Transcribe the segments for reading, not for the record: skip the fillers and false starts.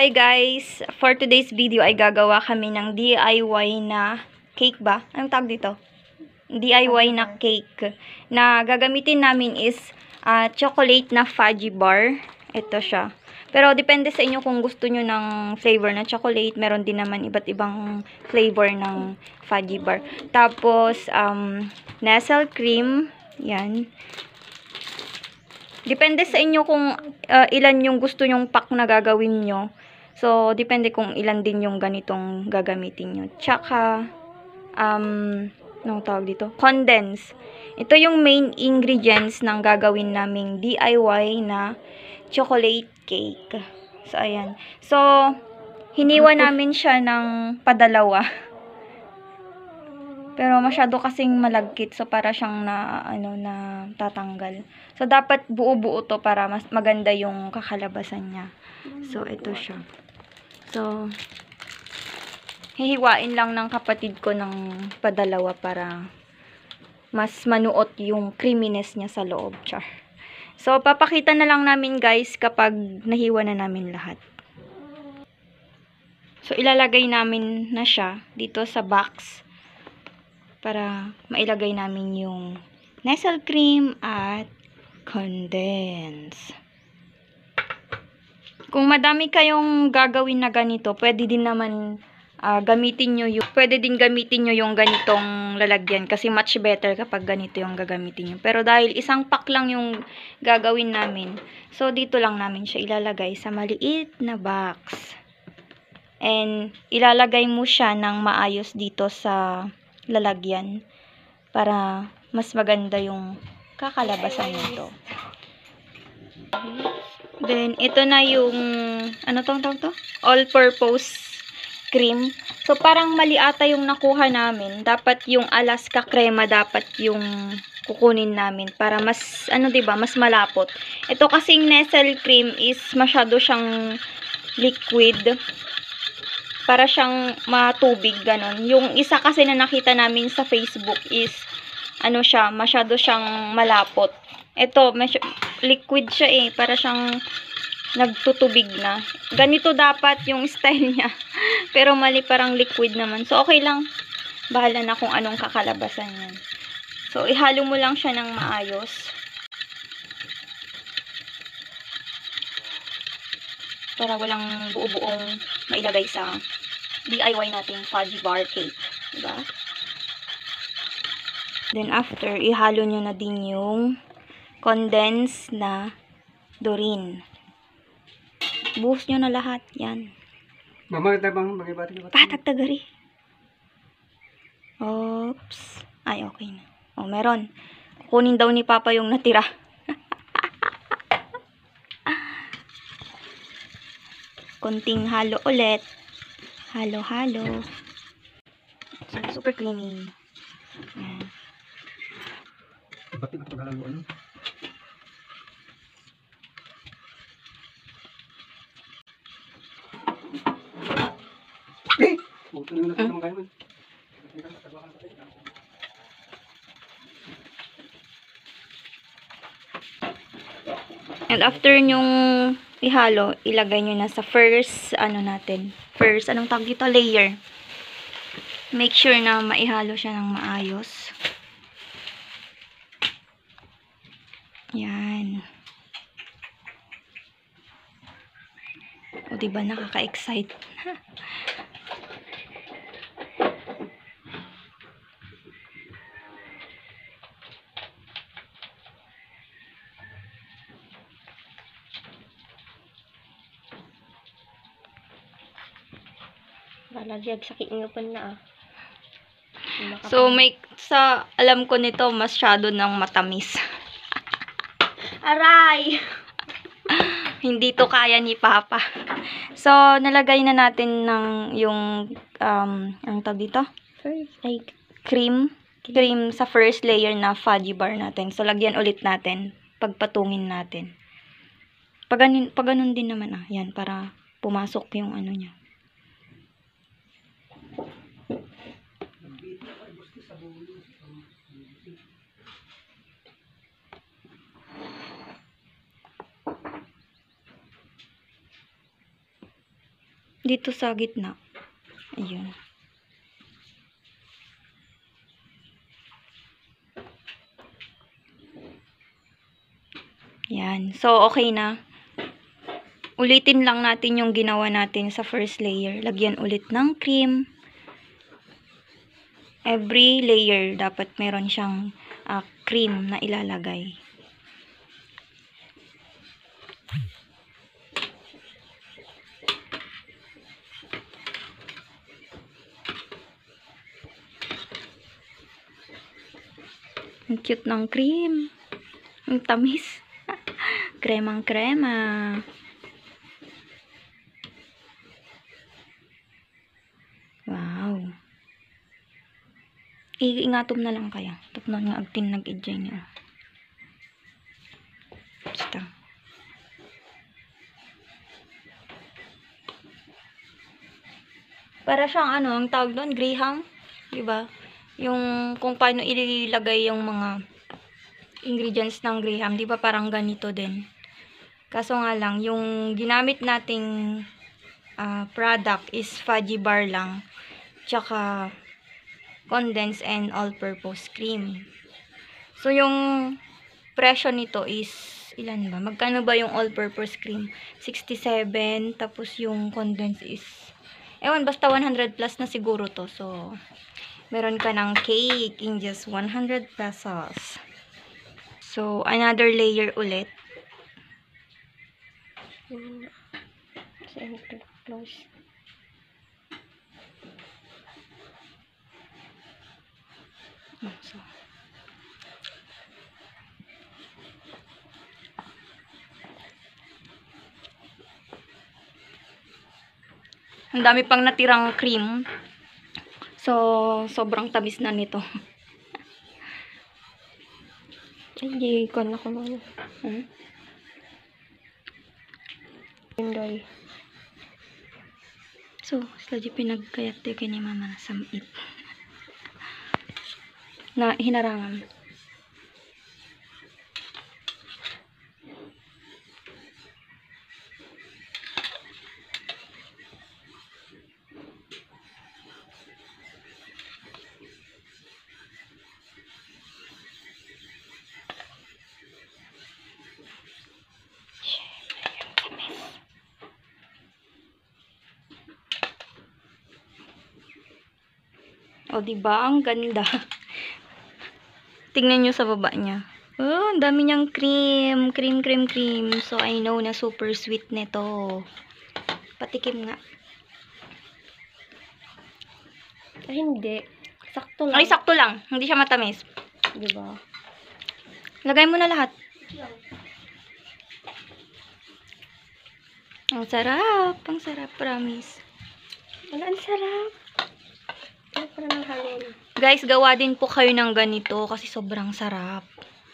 Hi guys! For today's video ay gagawa kami ng DIY na cake ba? Anong tawag dito? DIY na cake. Na gagamitin namin is chocolate na fudgy bar. Ito siya. Pero depende sa inyo kung gusto nyo ng flavor na chocolate. Meron din naman iba't ibang flavor ng fudgy bar. Tapos, nestle cream. Yan. Depende sa inyo kung ilan yung gusto nyong pack na gagawin nyo. So, depende kung ilan din yung ganitong gagamitin nyo. Tsaka, anong tawag dito? Condense. Ito yung main ingredients ng gagawin naming DIY na chocolate cake. So, ayan. So, hiniwa namin siya ng padalawa. Pero masyado kasing malagkit. So, para siyang na tatanggal. So, dapat buo-buo to para mas maganda yung kakalabasan niya. So, ito siya. So, hihiwain lang ng kapatid ko ng padalawa para mas manuot yung creaminess niya sa loob. Char. So, papakita na lang namin guys kapag nahiwa na namin lahat. So, ilalagay namin na siya dito sa box para mailagay namin yung nestle cream at condense. Kung madami kayong gagawin na ganito, pwede din naman pwede din gamitin nyo yung ganitong lalagyan kasi much better kapag ganito yung gagamitin nyo. Pero dahil isang pack lang yung gagawin namin, so dito lang namin siya ilalagay sa maliit na box. And ilalagay mo siya ng maayos dito sa lalagyan para mas maganda yung kakalabasan nito. Then, ito na yung, all-purpose cream. So, parang mali ata yung nakuha namin. Dapat yung Alaska crema, dapat yung kukunin namin para mas, diba, mas malapot. Ito kasing nestle cream is masyado siyang liquid. Para siyang matubig, ganon. Yung isa kasi na nakita namin sa Facebook is, masyado siyang malapot. Ito, liquid siya eh. Para siyang nagtutubig na. Ganito dapat yung style niya. Pero mali, parang liquid naman. So, okay lang. Bahala na kung anong kakalabasan yan. So, ihalo mo lang siya ng maayos. Para walang buo-buong mailagay sa DIY nating fudgy bar cake. Diba? Then, after, ihalo nyo na din yung condense na Dorin. Buhos nyo na lahat. Yan. Mama, tabang bagay-bati ka ba? Patagtagari. Oops. Ay, okay na. Oh, meron. Kunin daw ni Papa yung natira. Konting halo ulit. Halo-halo. Super creamy. Yan. Ba't ito paghaluan? Eh! Buto na natin naman kayo man. And after nyong ihalo, ilagay nyo na sa first, anong tawag dito? Layer. Make sure na maihalo siya ng maayos. Yan. O, diba nakaka-excite? Lalagyan sa kiingupan na So, alam ko nito, masyado ng matamis. Aray! Hindi to kaya ni Papa. So, nalagay na natin ng yung, anong tawag dito? Cream sa first layer na fudgy bar natin. So, lagyan ulit natin. Pagpatungin natin. Pag ganun din naman, yan, para pumasok yung niya. Dito sa gitna. Ayun. Yan. So, okay na. Ulitin lang natin yung ginawa natin sa first layer. Lagyan ulit ng cream. Every layer, dapat meron siyang cream na ilalagay. Ang cute ng cream. Ang tamis. Kremang krema. Wow. Iingatom na lang kaya. Tapos nga agtin nag-enjoy niyo. Basta. Para siyang ang tawag doon, graham. Diba? Yung kung paano ilagay yung mga ingredients ng graham. Diba parang ganito din. Kaso nga lang, yung ginamit nating product is fudgy bar lang. Tsaka condensed and all-purpose cream. So, yung presyo nito is, ilan ba? Magkano ba yung all-purpose cream? 67. Tapos yung condensed is, ewan, basta 100 plus na siguro to. So, meron ka ng cake in just 100 pesos. So, another layer ulit. Close. So, ang dami pang natirang cream. So, sobrang tamis na nito. Hindi, kon ako naman. Inday. So, sila di pinagkayat tayo kay ni mama na samit. Na hinarangan. O, diba? Ang ganda. Tingnan nyo sa baba niya. Oh, ang dami niyang cream. Cream, cream, cream. So, I know na super sweet nito. Patikim nga. Ay, hindi. Sakto lang. Ay, sakto lang. Hindi siya matamis. Diba? Lagay mo na lahat. Ang sarap. Ang sarap, promise. Wala, ang sarap. Ano pa ng halon? Guys, gawa din po kayo ng ganito kasi sobrang sarap.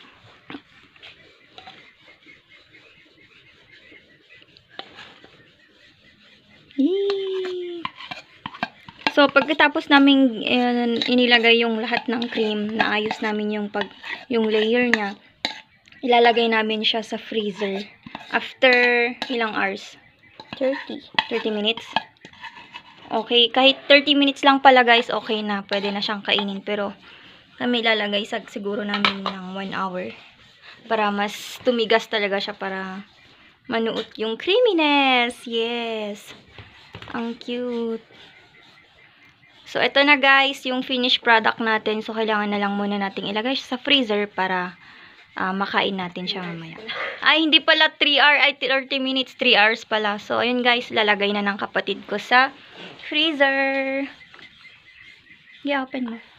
Yee! So, pagkatapos namin inilagay yung lahat ng cream, naayos namin yung layer niya, ilalagay namin siya sa freezer. After ilang hours? 30. 30 minutes? Okay, kahit 30 minutes lang pala guys, okay na. Pwede na siyang kainin. Pero, kami ilalagay siguro namin ng 1 hour. Para mas tumigas talaga siya para manuot yung creaminess. Yes. Ang cute. So, ito na guys, yung finished product natin. So, kailangan na lang muna nating ilagay siya sa freezer para makain natin siya mamaya. Ay, hindi pala 3 hours, ay 30 minutes, 3 hours pala. So, ayun guys, lalagay na ng kapatid ko sa freezer. I-open mo.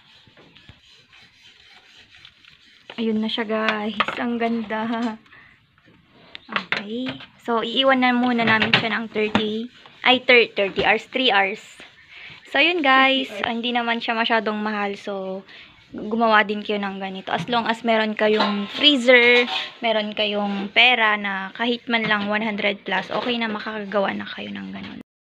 Ayun na siya guys. Ang ganda. Okay. So, iiwan na muna namin siya ng 30 hours, 3 hours. So, ayun guys. Hindi naman siya masyadong mahal. So, gumawa din kayo ng ganito. As long as meron kayong freezer, meron kayong pera na kahit man lang 100 plus, okay na makakagawa na kayo ng ganun.